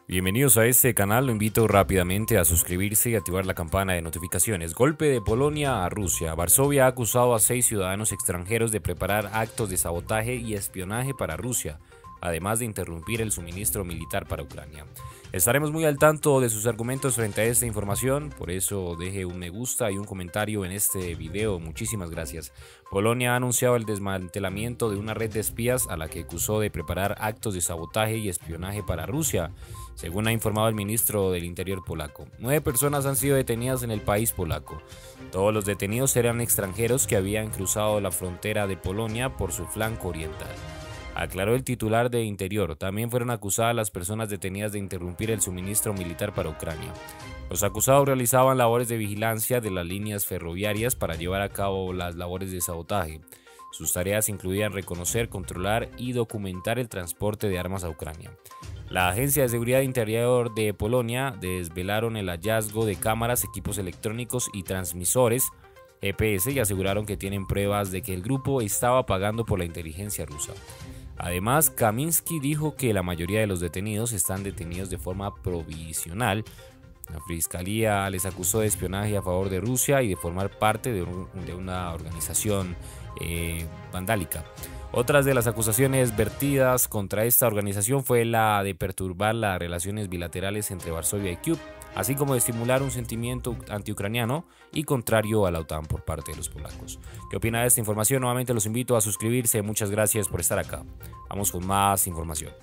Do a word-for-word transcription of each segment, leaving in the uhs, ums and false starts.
Bienvenidos a este canal, lo invito rápidamente a suscribirse y activar la campana de notificaciones. Golpe de Polonia a Rusia. Varsovia ha acusado a seis ciudadanos extranjeros de preparar actos de sabotaje y espionaje para Rusia, además de interrumpir el suministro militar para Ucrania. Estaremos muy al tanto de sus argumentos frente a esta información, por eso deje un me gusta y un comentario en este video. Muchísimas gracias. Polonia ha anunciado el desmantelamiento de una red de espías a la que acusó de preparar actos de sabotaje y espionaje para Rusia, según ha informado el ministro del Interior polaco. Nueve personas han sido detenidas en el país polaco. Todos los detenidos eran extranjeros que habían cruzado la frontera de Polonia por su flanco oriental, aclaró el titular de Interior. También fueron acusadas las personas detenidas de interrumpir el suministro militar para Ucrania. Los acusados realizaban labores de vigilancia de las líneas ferroviarias para llevar a cabo las labores de sabotaje. Sus tareas incluían reconocer, controlar y documentar el transporte de armas a Ucrania. La Agencia de Seguridad Interior de Polonia desvelaron el hallazgo de cámaras, equipos electrónicos y transmisores G P S y aseguraron que tienen pruebas de que el grupo estaba pagando por la inteligencia rusa. Además, Kaminsky dijo que la mayoría de los detenidos están detenidos de forma provisional. La fiscalía les acusó de espionaje a favor de Rusia y de formar parte de, un, de una organización eh, vandálica. Otras de las acusaciones vertidas contra esta organización fue la de perturbar las relaciones bilaterales entre Varsovia y Kiev, así como de estimular un sentimiento antiucraniano y contrario a la OTAN por parte de los polacos. ¿Qué opina de esta información? Nuevamente los invito a suscribirse. Muchas gracias por estar acá. Vamos con más información.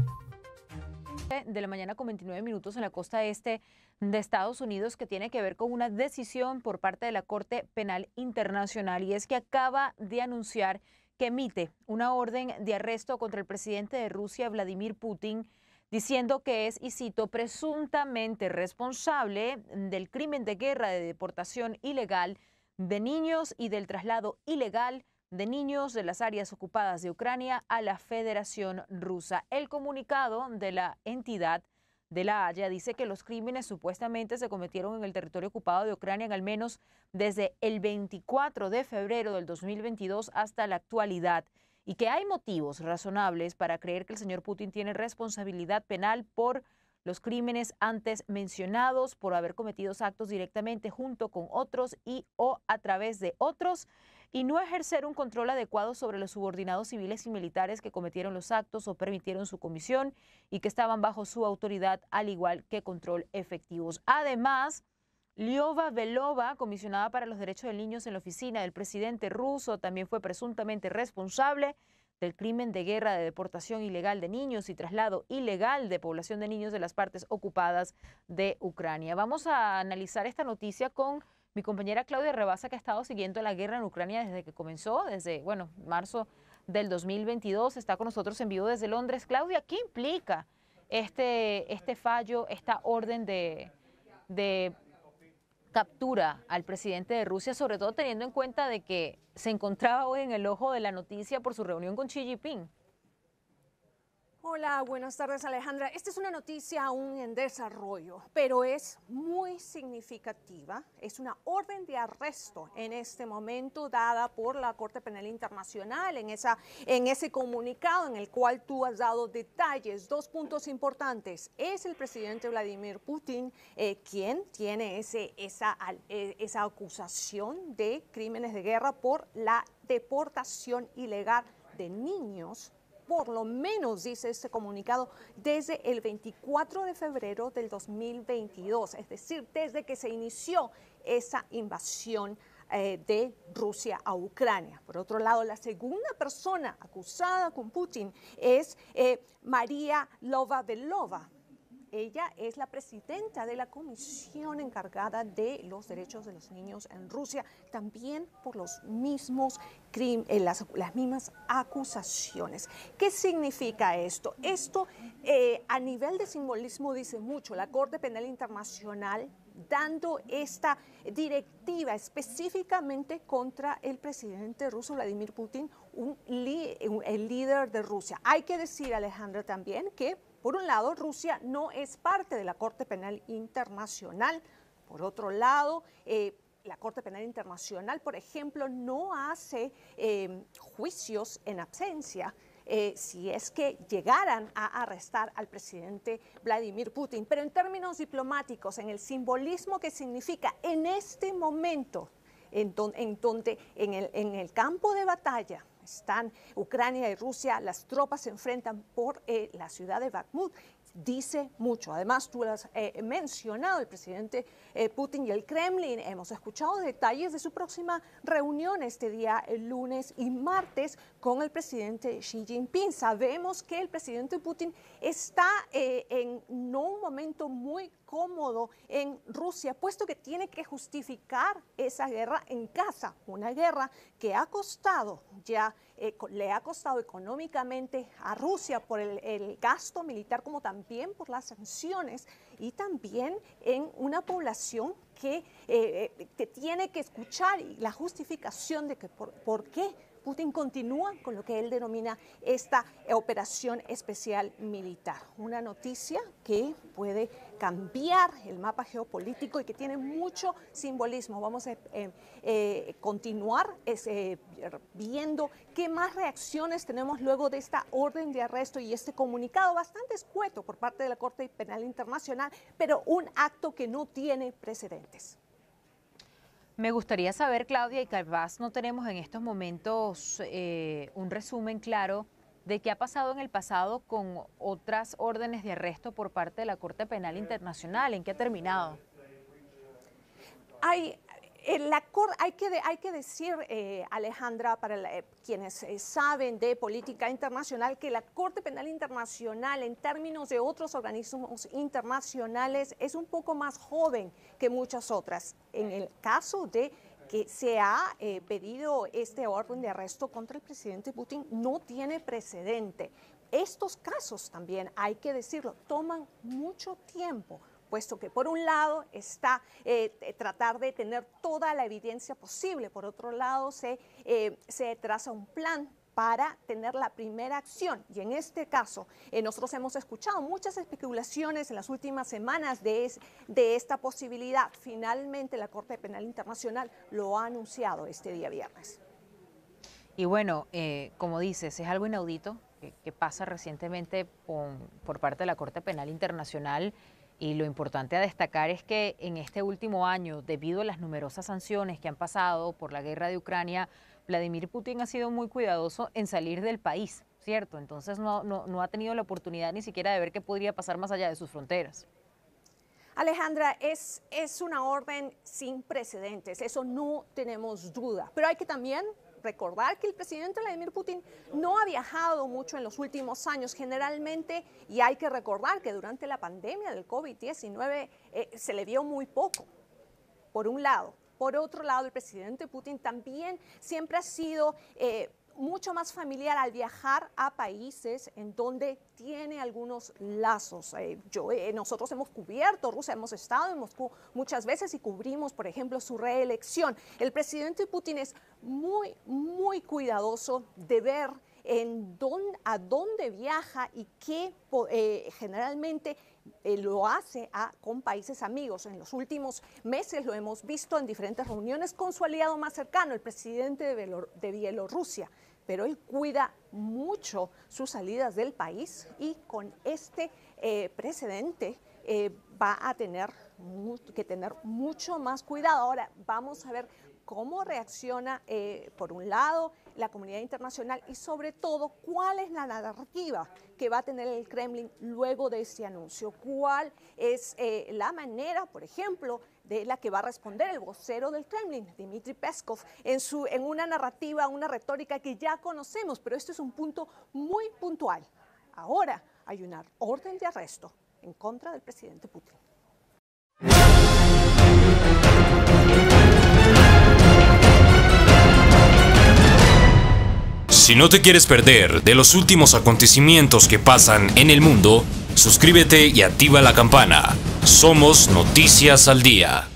De la mañana con veintinueve minutos en la costa este de Estados Unidos, que tiene que ver con una decisión por parte de la Corte Penal Internacional, y es que acaba de anunciar que emite una orden de arresto contra el presidente de Rusia, Vladimir Putin, diciendo que es, y cito, presuntamente responsable del crimen de guerra de deportación ilegal de niños y del traslado ilegal de niños de las áreas ocupadas de Ucrania a la Federación Rusa. El comunicado de la entidad de La Haya dice que los crímenes supuestamente se cometieron en el territorio ocupado de Ucrania en al menos desde el veinticuatro de febrero del dos mil veintidós hasta la actualidad, y que hay motivos razonables para creer que el señor Putin tiene responsabilidad penal por los crímenes antes mencionados, por haber cometido actos directamente junto con otros y o a través de otros, y no ejercer un control adecuado sobre los subordinados civiles y militares que cometieron los actos o permitieron su comisión y que estaban bajo su autoridad, al igual que control efectivos. Además, Lyova Belova, comisionada para los derechos de niños en la oficina del presidente ruso, también fue presuntamente responsable del crimen de guerra de deportación ilegal de niños y traslado ilegal de población de niños de las partes ocupadas de Ucrania. Vamos a analizar esta noticia con mi compañera Claudia Rebasa, que ha estado siguiendo la guerra en Ucrania desde que comenzó, desde, bueno, marzo del dos mil veintidós. Está con nosotros en vivo desde Londres. Claudia, ¿qué implica este, este fallo, esta orden de, de captura al presidente de Rusia, sobre todo teniendo en cuenta de que se encontraba hoy en el ojo de la noticia por su reunión con Xi Jinping? Hola, buenas tardes, Alejandra. Esta es una noticia aún en desarrollo, pero es muy significativa. Es una orden de arresto en este momento dada por la Corte Penal Internacional en, esa, en ese comunicado en el cual tú has dado detalles. Dos puntos importantes. Es el presidente Vladimir Putin eh, quien tiene ese, esa, eh, esa acusación de crímenes de guerra por la deportación ilegal de niños, por lo menos, dice este comunicado, desde el veinticuatro de febrero del dos mil veintidós, es decir, desde que se inició esa invasión eh, de Rusia a Ucrania. Por otro lado, la segunda persona acusada con Putin es eh, María Lvova-Belova. Ella es la presidenta de la comisión encargada de los derechos de los niños en Rusia, también por los mismos crímenes, las, las mismas acusaciones. ¿Qué significa esto? Esto eh, a nivel de simbolismo dice mucho. La Corte Penal Internacional dando esta directiva específicamente contra el presidente ruso Vladimir Putin, un, un, el líder de Rusia. Hay que decir, Alejandra, también que por un lado, Rusia no es parte de la Corte Penal Internacional. Por otro lado, eh, la Corte Penal Internacional, por ejemplo, no hace eh, juicios en absencia. eh, si es que llegaran a arrestar al presidente Vladimir Putin. Pero en términos diplomáticos, en el simbolismo que significa en este momento, en, don, en donde en el, en el campo de batalla están Ucrania y Rusia, las tropas se enfrentan por eh, la ciudad de Bakhmut, dice mucho. Además, tú lo has eh, mencionado, el presidente eh, Putin y el Kremlin. Hemos escuchado detalles de su próxima reunión este día, el lunes y martes, con el presidente Xi Jinping. Sabemos que el presidente Putin está eh, en no un momento muy cómodo en Rusia, puesto que tiene que justificar esa guerra en casa, una guerra que ha costado ya, eh, le ha costado económicamente a Rusia por el, el gasto militar, como también por las sanciones, y también en una población que, eh, que tiene que escuchar la justificación de que por, por qué Putin continúa con lo que él denomina esta operación especial militar. Una noticia que puede cambiar el mapa geopolítico y que tiene mucho simbolismo. Vamos a eh, eh, continuar eh, viendo qué más reacciones tenemos luego de esta orden de arresto y este comunicado bastante escueto por parte de la Corte Penal Internacional, pero un acto que no tiene precedentes. Me gustaría saber, Claudia, y capaz no tenemos en estos momentos eh, un resumen claro de qué ha pasado en el pasado con otras órdenes de arresto por parte de la Corte Penal Internacional. ¿En qué ha terminado? Hay, en la cor, hay, que, de, hay que decir, eh, Alejandra, para la, eh, quienes eh, saben de política internacional, que la Corte Penal Internacional, en términos de otros organismos internacionales, es un poco más joven que muchas otras. En el caso de que se ha eh, pedido este orden de arresto contra el presidente Putin, no tiene precedente. Estos casos también, hay que decirlo, toman mucho tiempo, puesto que por un lado está eh, tratar de tener toda la evidencia posible, por otro lado se, eh, se traza un plan para tener la primera acción. Y en este caso, eh, nosotros hemos escuchado muchas especulaciones en las últimas semanas de, es, de esta posibilidad. Finalmente, la Corte Penal Internacional lo ha anunciado este día viernes. Y bueno, eh, como dices, es algo inaudito que, que pasa recientemente con, por parte de la Corte Penal Internacional. Y lo importante a destacar es que en este último año, debido a las numerosas sanciones que han pasado por la guerra de Ucrania, Vladimir Putin ha sido muy cuidadoso en salir del país, ¿cierto? Entonces no, no, no ha tenido la oportunidad ni siquiera de ver qué podría pasar más allá de sus fronteras. Alejandra, es, es una orden sin precedentes, eso no tenemos duda, pero hay que también recordar que el presidente Vladimir Putin no ha viajado mucho en los últimos años generalmente, y hay que recordar que durante la pandemia del COVID diecinueve eh, se le vio muy poco, por un lado. Por otro lado, el presidente Putin también siempre ha sido eh, mucho más familiar al viajar a países en donde tiene algunos lazos. Eh, yo, eh, nosotros hemos cubierto Rusia, hemos estado en Moscú muchas veces y cubrimos, por ejemplo, su reelección. El presidente Putin es muy, muy cuidadoso de ver en dónde, a dónde viaja y qué eh, generalmente eh, lo hace a, con países amigos. En los últimos meses lo hemos visto en diferentes reuniones con su aliado más cercano, el presidente de, Bielor de Bielorrusia. Pero él cuida mucho sus salidas del país y con este eh, precedente eh, va a tener que tener mucho más cuidado. Ahora vamos a ver cómo reacciona, eh, por un lado, la comunidad internacional y sobre todo cuál es la narrativa que va a tener el Kremlin luego de este anuncio. Cuál es eh, la manera, por ejemplo, de la que va a responder el vocero del Kremlin, Dmitry Peskov, en, su, en una narrativa, una retórica que ya conocemos, pero este es un punto muy puntual. Ahora hay una orden de arresto en contra del presidente Putin. Si no te quieres perder de los últimos acontecimientos que pasan en el mundo, suscríbete y activa la campana. Somos Noticias al Día.